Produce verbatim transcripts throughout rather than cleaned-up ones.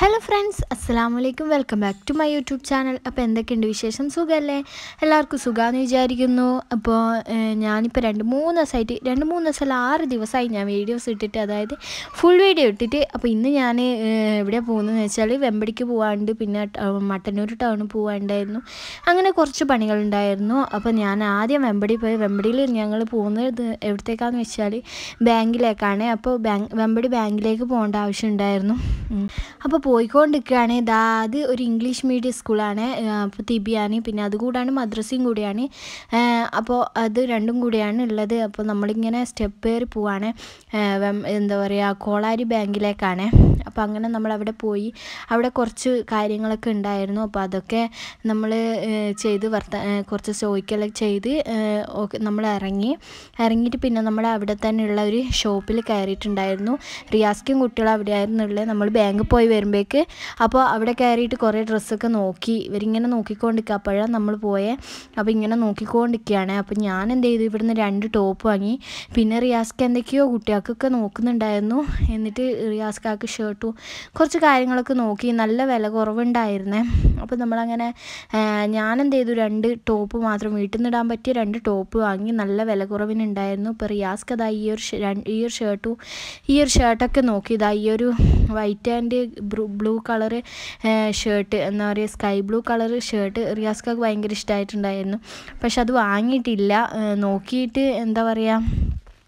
Hello friends, Assalamu alaikum. Welcome back to my YouTube channel. അപ്പോൾ എന്തൊക്കെയുണ്ട് വിശേഷം? സുഖമല്ലേ? എല്ലാവർക്കും സുഖാന്ന് വിചാരിക്കുന്നു. അപ്പോൾ ഞാനിപ്പോൾ രണ്ട് മൂന്ന് ദിവസമായിട്ട് രണ്ട് മൂന്ന് ദിവസം ആറ് ദിവസമായി ഞാൻ വീഡിയോസ് ഇട്ടിട്ട്, അതായത് ഫുൾ വീഡിയോ ഇട്ടിട്ട്. അപ്പോൾ ഇന്ന് ഞാൻ എവിടെയാണ് പോകുന്നതെന്ന് വെച്ചാൽ വെമ്പടിക്ക് പോകാണ്ട്, പിന്നെ മട്ടന്നൂർ ടൗണിൽ പോകാണ്ടായിരുന്നു. അങ്ങനെ കുറച്ച് പണികളുണ്ടായിരുന്നു. അപ്പോൾ ഞാൻ ആദ്യം വെമ്പടി പോയി. വെമ്പടിയിൽ ഞങ്ങൾ പോകുന്നത് എവിടത്തേക്കാണെന്ന് വെച്ചാൽ ബാങ്കിലേക്കാണ്. അപ്പോൾ ബാങ്ക് വെമ്പടി ബാങ്കിലേക്ക് പോകേണ്ട ആവശ്യമുണ്ടായിരുന്നു. അപ്പോൾ പോയിക്കൊണ്ടിരിക്കുകയാണ്. ഇതാ അത് ഒരു ഇംഗ്ലീഷ് മീഡിയം സ്കൂളാണ്. അപ്പോൾ തിബിയാണ്, പിന്നെ അതുകൂടാണ് മദ്രസയും കൂടിയാണ്. അപ്പോൾ അത് രണ്ടും കൂടിയാണ് ഉള്ളത്. അപ്പോൾ നമ്മളിങ്ങനെ സ്റ്റെപ്പ് കയറി പോവാണ്, എന്താ പറയുക, കോളാരി ബാങ്കിലേക്കാണ്. അപ്പോൾ അങ്ങനെ നമ്മളവിടെ പോയി. അവിടെ കുറച്ച് കാര്യങ്ങളൊക്കെ ഉണ്ടായിരുന്നു. അപ്പോൾ അതൊക്കെ നമ്മൾ ചെയ്ത് വർത്ത കുറച്ച് ചോദിക്കലൊക്കെ ചെയ്ത് നമ്മൾ ഇറങ്ങി ഇറങ്ങിയിട്ട് പിന്നെ നമ്മൾ അവിടെ തന്നെയുള്ള ഒരു ഷോപ്പിൽ കയറിയിട്ടുണ്ടായിരുന്നു. റിയാസ്ക്കും കുട്ടികളും അവിടെ ആയിരുന്നുള്ളത്. നമ്മൾ ബാങ്കിൽ പോയി വരുമ്പോഴേക്ക് അപ്പോൾ അവിടെ കയറിയിട്ട് കുറേ ഡ്രസ്സൊക്കെ നോക്കി. ഇവരിങ്ങനെ നോക്കിക്കൊണ്ടിരിക്കുക. അപ്പോഴാണ് നമ്മൾ പോയത്. അപ്പോൾ ഇങ്ങനെ നോക്കിക്കൊണ്ടിരിക്കുകയാണ്. അപ്പോൾ ഞാൻ എന്ത് ചെയ്തു, ഇവിടുന്ന് രണ്ട് ടോപ്പ് വാങ്ങി. പിന്നെ റിയാസ്ക്ക് എന്തൊക്കെയോ കുട്ടികൾക്കൊക്കെ നോക്കുന്നുണ്ടായിരുന്നു. എന്നിട്ട് റിയാസ്ക്കാക്ക് ഷർട്ടും കുറച്ച് കാര്യങ്ങളൊക്കെ നോക്കി. നല്ല വില കുറവുണ്ടായിരുന്നേ. അപ്പോൾ നമ്മളങ്ങനെ ഞാൻ എന്ത് ചെയ്തു, രണ്ട് ടോപ്പ് മാത്രം വീട്ടിൽ നിന്ന് ഇടാൻ പറ്റിയ രണ്ട് ടോപ്പ് വാങ്ങി. നല്ല വില കുറവിനുണ്ടായിരുന്നു. ഇപ്പോൾ റിയാസ്ക്ക് അതാ ഈ ഒരു ഈ ഒരു ഷർട്ടും ഈ ഒരു ഷർട്ടൊക്കെ നോക്കി. ഇതാ ഈ ഒരു white and blue colour shirt, എന്താ പറയുക, സ്കൈ ബ്ലൂ കളർ ഷർട്ട് റിയാസ്ക്കൊക്കെ ഭയങ്കര ഇഷ്ടമായിട്ടുണ്ടായിരുന്നു. പക്ഷെ അത് വാങ്ങിയിട്ടില്ല. നോക്കിയിട്ട് എന്താ പറയുക,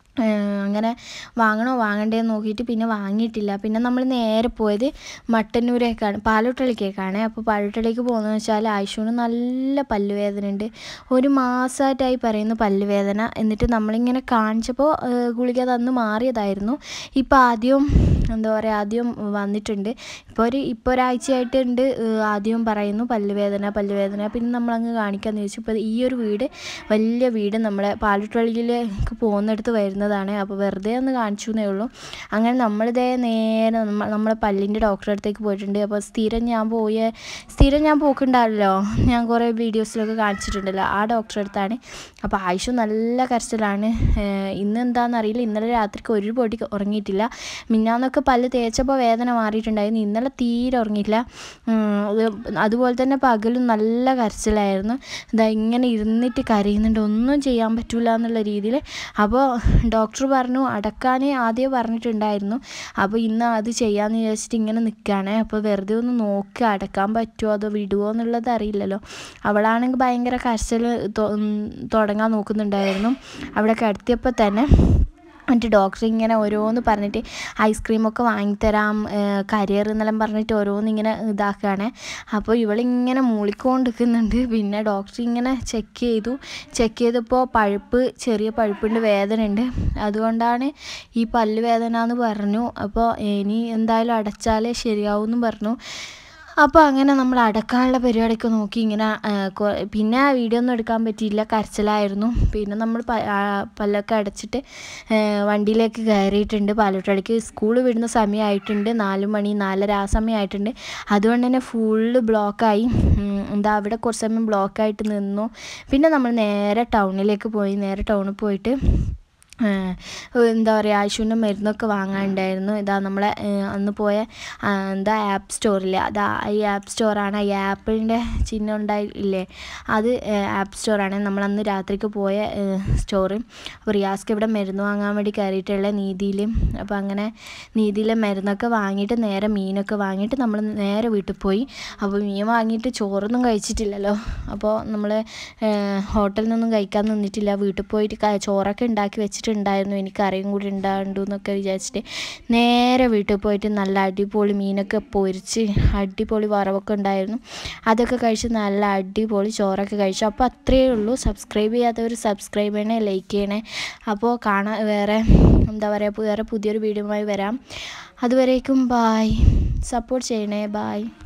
അങ്ങനെ വാങ്ങണോ വാങ്ങണ്ടേന്ന് നോക്കിയിട്ട് പിന്നെ വാങ്ങിയിട്ടില്ല. പിന്നെ നമ്മൾ നേരെ പോയത് മട്ടന്നൂരേക്കാണ്, പാലോട്ടളിക്കേക്കാണ്. അപ്പോൾ പാലോട്ടളിക്ക് പോകുന്നതെന്ന് വെച്ചാൽ ആയിഷൂന് നല്ല പല്ലുവേദന ഉണ്ട്. ഒരു മാസമായിട്ടായി പറയുന്നു പല്ലുവേദന. എന്നിട്ട് നമ്മളിങ്ങനെ കാണിച്ചപ്പോൾ ഗുളിക തന്ന് മാറിയതായിരുന്നു. ഇപ്പോൾ ആദ്യം എന്താ പറയുക, ആദ്യം വന്നിട്ടുണ്ട്. ഇപ്പോൾ ഒരു ഇപ്പോൾ ഒരാഴ്ചയായിട്ടുണ്ട് ആദ്യം പറയുന്നു പല്ലുവേദന പല്ലുവേദന. പിന്നെ നമ്മളങ്ങ് കാണിക്കാമെന്ന് ചോദിച്ചു. ഇപ്പോൾ ഈ ഒരു വീട്, വലിയ വീട്, നമ്മളെ പാലോട്ടളിയിലേക്ക് പോകുന്നിടത്ത് വരുന്നത് ാണ്. അപ്പോൾ വെറുതെ ഒന്ന് കാണിച്ചു എന്നേ ഉള്ളൂ. അങ്ങനെ നമ്മളിതേ നേരെ നമ്മളെ പല്ലിൻ്റെ ഡോക്ടറെ അടുത്തേക്ക് പോയിട്ടുണ്ട്. അപ്പോൾ സ്ഥിരം ഞാൻ പോയ സ്ഥിരം ഞാൻ പോക്കുണ്ടാവല്ലോ, ഞാൻ കുറേ വീഡിയോസിലൊക്കെ കാണിച്ചിട്ടുണ്ടല്ലോ, ആ ഡോക്ടറെ അടുത്താണ്. അപ്പോൾ ആയിഷു നല്ല കരച്ചിലാണ്. ഇന്ന് എന്താണെന്നറിയില്ല, ഇന്നലെ രാത്രിക്ക് ഒരു പൊടി ഉറങ്ങിയിട്ടില്ല. മിന്നാന്നൊക്കെ പല്ല് തേച്ചപ്പോൾ വേദന മാറിയിട്ടുണ്ടായിരുന്നു. ഇന്നലെ തീരെ ഉറങ്ങിയില്ല. അതുപോലെ തന്നെ പകലും നല്ല കരച്ചിലായിരുന്നു. ഇതാ ഇങ്ങനെ ഇരുന്നിട്ട് കരയുന്നുണ്ട്, ഒന്നും ചെയ്യാൻ പറ്റില്ല എന്നുള്ള രീതിയിൽ. അപ്പോൾ ഡോക്ടർ പറഞ്ഞു അടക്കാൻ ആദ്യം പറഞ്ഞിട്ടുണ്ടായിരുന്നു. അപ്പോൾ ഇന്ന് അത് ചെയ്യാമെന്ന് വിചാരിച്ചിട്ട് ഇങ്ങനെ നിൽക്കുകയാണ്. അപ്പോൾ വെറുതെ ഒന്ന് നോക്കുക, അടക്കാൻ പറ്റുമോ അതോ വിടുമോ എന്നുള്ളത് അറിയില്ലല്ലോ. അവളാണെങ്കിൽ ഭയങ്കര കരച്ചിൽ തുടങ്ങാൻ നോക്കുന്നുണ്ടായിരുന്നു. അവിടെ കിടത്തിയപ്പോൾ തന്നെ എന്നിട്ട് ഡോക്ടർ ഇങ്ങനെ ഓരോന്ന് പറഞ്ഞിട്ട് ഐസ്ക്രീമൊക്കെ വാങ്ങിത്തരാം, കരിയർ എന്നെല്ലാം പറഞ്ഞിട്ട് ഓരോന്ന് ഇങ്ങനെ ഇതാക്കുകയാണ്. അപ്പോൾ ഇവളിങ്ങനെ മൂളിക്കൊണ്ടിരിക്കുന്നുണ്ട്. പിന്നെ ഡോക്ടർ ഇങ്ങനെ ചെക്ക് ചെയ്തു. ചെക്ക് ചെയ്തപ്പോൾ പഴുപ്പ്, ചെറിയ പഴുപ്പുണ്ട്, വേദന ഉണ്ട്. അതുകൊണ്ടാണ് ഈ പല്ല് വേദന എന്ന് പറഞ്ഞു. അപ്പോൾ ഇനി എന്തായാലും അടച്ചാലേ ശരിയാവും എന്ന് പറഞ്ഞു. അപ്പോൾ അങ്ങനെ നമ്മൾ അടക്കാനുള്ള പരിപാടിയൊക്കെ നോക്കി ഇങ്ങനെ. പിന്നെ വീഡിയോ ഒന്നും എടുക്കാൻ പറ്റിയില്ല, കരച്ചിലായിരുന്നു. പിന്നെ നമ്മൾ പല്ലൊക്കെ അടച്ചിട്ട് വണ്ടിയിലേക്ക് കയറിയിട്ടുണ്ട്. പാലോട്ടടിക്ക് സ്കൂൾ വിടുന്ന സമയമായിട്ടുണ്ട്, നാല് മണി നാലര ആ സമയമായിട്ടുണ്ട്. അതുകൊണ്ട് തന്നെ ഫുള്ള് ബ്ലോക്കായി. എന്താ അവിടെ കുറച്ച് സമയം ബ്ലോക്കായിട്ട് നിന്നു. പിന്നെ നമ്മൾ നേരെ ടൗണിലേക്ക് പോയി. നേരെ ടൗണിൽ പോയിട്ട് എന്താ പറയുക, ആയിഷൂൻ്റെ മരുന്നൊക്കെ വാങ്ങാനുണ്ടായിരുന്നു. ഇതാ നമ്മളെ അന്ന് പോയ എന്താ ആപ്പ് സ്റ്റോറില്ലേ, അതാ ഈ ആപ്പ് സ്റ്റോറാണ്. ഈ ആപ്പിളിൻ്റെ ചിഹ്നം ഉണ്ടായില്ലേ, അത് ആപ്പ് സ്റ്റോറാണ്. നമ്മളന്ന് രാത്രിക്ക് പോയ സ്റ്റോറ്. അപ്പോൾ റിയാസ്ക്ക് ഇവിടെ മരുന്ന് വാങ്ങാൻ വേണ്ടി കയറിയിട്ടുള്ള നീതിയിൽ. അപ്പോൾ അങ്ങനെ നീതിയിലെ മരുന്നൊക്കെ വാങ്ങിയിട്ട് നേരെ മീനൊക്കെ വാങ്ങിയിട്ട് നമ്മൾ നേരെ വീട്ടിൽ പോയി. അപ്പോൾ മീൻ വാങ്ങിയിട്ട് ചോറൊന്നും കഴിച്ചിട്ടില്ലല്ലോ. അപ്പോൾ നമ്മൾ ഹോട്ടലിൽ നിന്നൊന്നും കഴിക്കാൻ നിന്നിട്ടില്ല. വീട്ടിൽ പോയിട്ട് ചോറൊക്കെ ഉണ്ടാക്കി വെച്ചിട്ട് ഉണ്ടായിരുന്നു. എനിക്ക് കറിയും കൂടി ഉണ്ടാകണ്ടു എന്നൊക്കെ വിചാരിച്ചിട്ട് നേരെ വീട്ടിൽ പോയിട്ട് നല്ല അടിപൊളി മീനൊക്കെ പൊരിച്ച് അടിപൊളി വറവൊക്കെ ഉണ്ടായിരുന്നു. അതൊക്കെ കഴിച്ച് നല്ല അടിപൊളി ചോറൊക്കെ കഴിച്ചു. അപ്പോൾ അത്രയേ ഉള്ളൂ. സബ്സ്ക്രൈബ് ചെയ്യാത്തവർ സബ്സ്ക്രൈബ് ചെയ്യണേ, ലൈക്ക് ചെയ്യണേ. അപ്പോൾ കാണാൻ വേറെ എന്താ പറയുക, വേറെ പുതിയൊരു വീഡിയോയുമായി വരാം. അതുവരേക്കും ബായ്. സപ്പോർട്ട് ചെയ്യണേ. ബായ്.